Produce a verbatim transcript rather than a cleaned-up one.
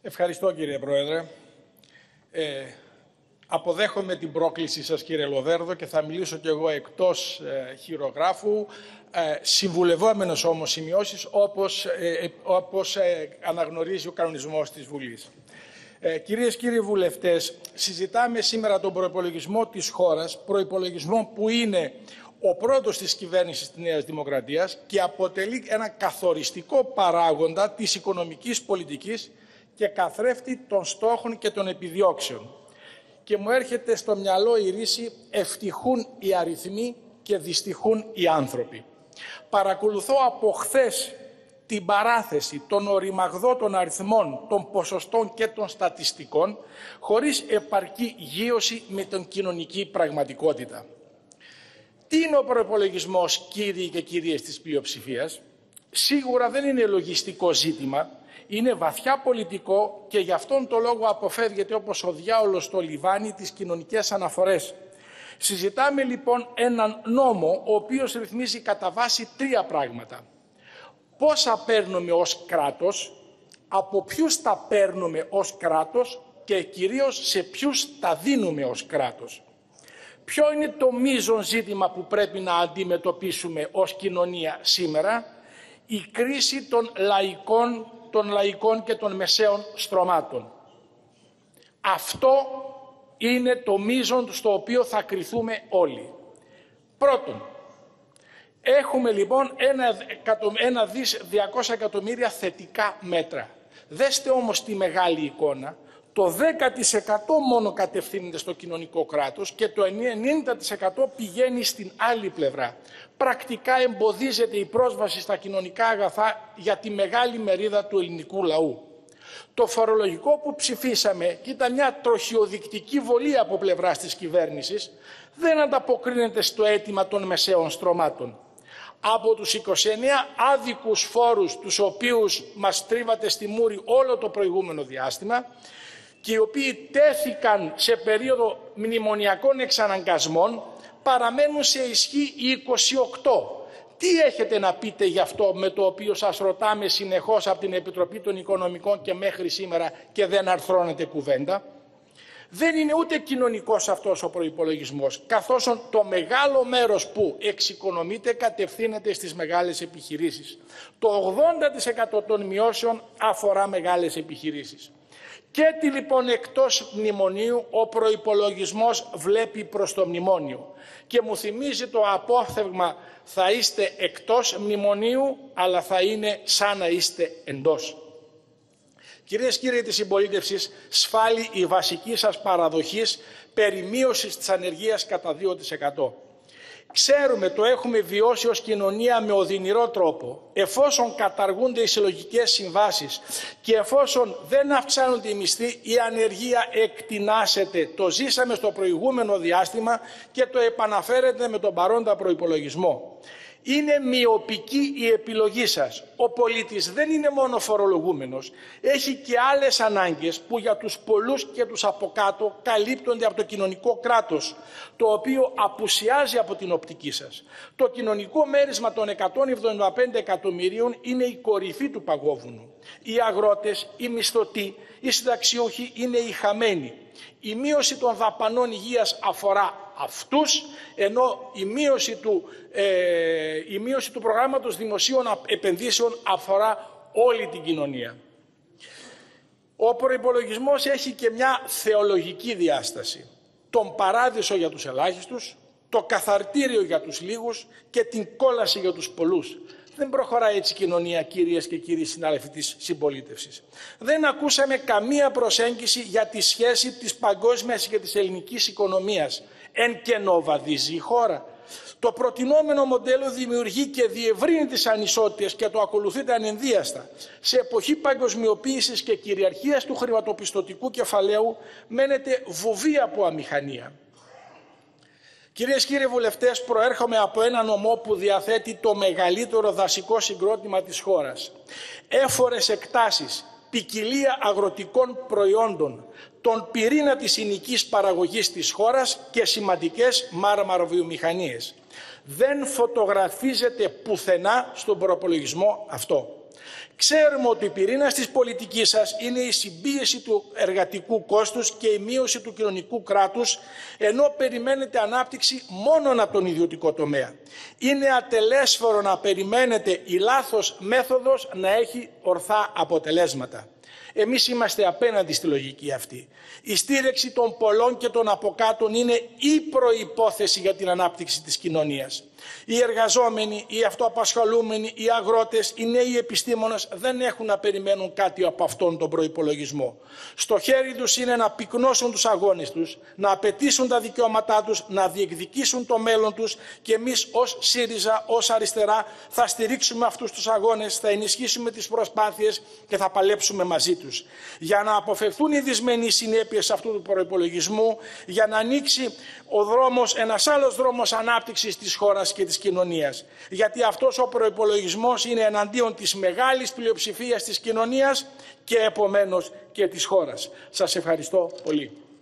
Ευχαριστώ, κύριε Πρόεδρε. Ε, αποδέχομαι την πρόκληση σας, κύριε Λοβέρδο, και θα μιλήσω κι εγώ εκτός ε, χειρογράφου, ε, συμβουλευόμενος όμως σημειώσεις, όπως, ε, όπως ε, αναγνωρίζει ο κανονισμός της Βουλής. Ε, κυρίες και κύριοι βουλευτές, συζητάμε σήμερα τον προϋπολογισμό της χώρας, προϋπολογισμό που είναι ο πρώτος της κυβέρνησης της Νέας Δημοκρατίας και αποτελεί ένα καθοριστικό παράγοντα της οικονομικής πολιτικής και καθρέφτη των στόχων και των επιδιώξεων. Και μου έρχεται στο μυαλό η ρίση «ευτυχούν οι αριθμοί και δυστυχούν οι άνθρωποι». Παρακολουθώ από χθες την παράθεση των οριμαγδότων αριθμών, των ποσοστών και των στατιστικών, χωρίς επαρκή γείωση με την κοινωνική πραγματικότητα. Τι είναι ο προϋπολογισμός, κύριοι και κυρίες της πλειοψηφίας? Σίγουρα δεν είναι λογιστικό ζήτημα, είναι βαθιά πολιτικό και γι' αυτόν τον λόγο αποφεύγεται όπως ο διάολος στο λιβάνι τις κοινωνικές αναφορές. Συζητάμε λοιπόν έναν νόμο ο οποίος ρυθμίζει κατά βάση τρία πράγματα. Πόσα παίρνουμε ως κράτος, από ποιους τα παίρνουμε ως κράτος και κυρίως σε ποιους τα δίνουμε ως κράτος. Ποιο είναι το μείζον ζήτημα που πρέπει να αντιμετωπίσουμε ως κοινωνία σήμερα? Η κρίση των λαϊκών, των λαϊκών και των μεσαίων στρωμάτων. Αυτό είναι το μείζον στο οποίο θα κριθούμε όλοι. Πρώτον, έχουμε λοιπόν ένα, ένα δις διακόσια εκατομμύρια θετικά μέτρα. Δέστε όμως τη μεγάλη εικόνα. Το δέκα τοις εκατό μόνο κατευθύνεται στο κοινωνικό κράτος και το ενενήντα τοις εκατό πηγαίνει στην άλλη πλευρά. Πρακτικά εμποδίζεται η πρόσβαση στα κοινωνικά αγαθά για τη μεγάλη μερίδα του ελληνικού λαού. Το φορολογικό που ψηφίσαμε, και ήταν μια τροχιοδεικτική βολή από πλευράς της κυβέρνησης, δεν ανταποκρίνεται στο αίτημα των μεσαίων στρωμάτων. Από τους είκοσι εννέα άδικους φόρους, τους οποίους μας τρίβατε στη μούρη όλο το προηγούμενο διάστημα, και οι οποίοι τέθηκαν σε περίοδο μνημονιακών εξαναγκασμών, παραμένουν σε ισχύ οι είκοσι οκτώ. Τι έχετε να πείτε γι' αυτό, με το οποίο σας ρωτάμε συνεχώς από την Επιτροπή των Οικονομικών και μέχρι σήμερα και δεν αρθρώνεται κουβέντα? Δεν είναι ούτε κοινωνικός αυτός ο προϋπολογισμός, καθώς το μεγάλο μέρος που εξοικονομείται κατευθύνεται στις μεγάλες επιχειρήσεις. Το ογδόντα τοις εκατό των μειώσεων αφορά μεγάλες επιχειρήσεις. Και τι λοιπόν εκτός μνημονίου ο προϋπολογισμός βλέπει προς το μνημόνιο. Και μου θυμίζει το απόφθεγμα «θα είστε εκτός μνημονίου, αλλά θα είναι σαν να είστε εντός». Κυρίες και κύριοι της συμπολίτευσης, σφάλει η βασική σας παραδοχής περί μείωσης της ανεργίας κατά δύο τοις εκατό. Ξέρουμε, το έχουμε βιώσει ως κοινωνία με οδυνηρό τρόπο. Εφόσον καταργούνται οι συλλογικές συμβάσεις και εφόσον δεν αυξάνονται οι μισθοί, η ανεργία εκτινάσεται. Το ζήσαμε στο προηγούμενο διάστημα και το επαναφέρετε με τον παρόντα προϋπολογισμό. Είναι μειοπική η επιλογή σας. Ο πολίτης δεν είναι μόνο φορολογούμενος. Έχει και άλλες ανάγκες που για τους πολλούς και τους από κάτω καλύπτονται από το κοινωνικό κράτος, το οποίο απουσιάζει από την οπτική σας. Το κοινωνικό μέρισμα των εκατόν εβδομήντα πέντε εκατομμυρίων είναι η κορυφή του παγόβουνου. Οι αγρότες, οι μισθωτοί, οι συνταξιούχοι είναι οι χαμένοι. Η μείωση των δαπανών υγείας αφορά αυτούς, ενώ η μείωση του, ε, η μείωση του προγράμματος δημοσίων επενδύσεων αφορά όλη την κοινωνία. Ο προϋπολογισμός έχει και μια θεολογική διάσταση. Τον παράδεισο για τους ελάχιστους, το καθαρτήριο για τους λίγους και την κόλαση για τους πολλούς. Δεν προχωράει έτσι η κοινωνία, κυρίες και κύριοι συνάδελφοι της συμπολίτευσης. Δεν ακούσαμε καμία προσέγγιση για τη σχέση της παγκόσμιας και της ελληνικής οικονομίας. Εν κενό βαδίζει η χώρα. Το προτινόμενο μοντέλο δημιουργεί και διευρύνει τις ανισότητες και το ακολουθείται ανενδίαστα. Σε εποχή παγκοσμιοποίησης και κυριαρχίας του χρηματοπιστωτικού κεφαλαίου μένεται βουβή από αμηχανία. Κυρίες και κύριοι βουλευτές, προέρχομαι από ένα νομό που διαθέτει το μεγαλύτερο δασικό συγκρότημα της χώρας. Έφορες εκτάσεις, ποικιλία αγροτικών προϊόντων, τον πυρήνα της υλικής παραγωγής της χώρας και σημαντικές μάρμαροβιομηχανίες. Δεν φωτογραφίζεται πουθενά στον προϋπολογισμό αυτό. Ξέρουμε ότι η πυρήνας της πολιτικής σας είναι η συμπίεση του εργατικού κόστους και η μείωση του κοινωνικού κράτους, ενώ περιμένετε ανάπτυξη μόνο από τον ιδιωτικό τομέα. Είναι ατελέσφορο να περιμένετε η λάθος μέθοδος να έχει ορθά αποτελέσματα. Εμείς είμαστε απέναντι στη λογική αυτή. Η στήριξη των πολλών και των αποκάτων είναι η προϋπόθεση για την ανάπτυξη της κοινωνίας. Οι εργαζόμενοι, οι αυτοαπασχολούμενοι, οι αγρότες, οι νέοι επιστήμονες δεν έχουν να περιμένουν κάτι από αυτόν τον προϋπολογισμό. Στο χέρι τους είναι να πυκνώσουν τους αγώνες τους, να απαιτήσουν τα δικαιώματά τους, να διεκδικήσουν το μέλλον τους, και εμείς ως ΣΥΡΙΖΑ, ως αριστερά, θα στηρίξουμε αυτούς τους αγώνες, θα ενισχύσουμε τις προσπάθειες και θα παλέψουμε μαζί τους. Για να αποφευθούν οι δυσμενείς συνέπειες αυτού του προϋπολογισμού, για να ανοίξει ο δρόμος, ένας άλλος δρόμος ανάπτυξης της χώρας και της κοινωνίας. Γιατί αυτός ο προϋπολογισμός είναι εναντίον της μεγάλης πλειοψηφίας της κοινωνίας και επομένως και της χώρας. Σας ευχαριστώ πολύ.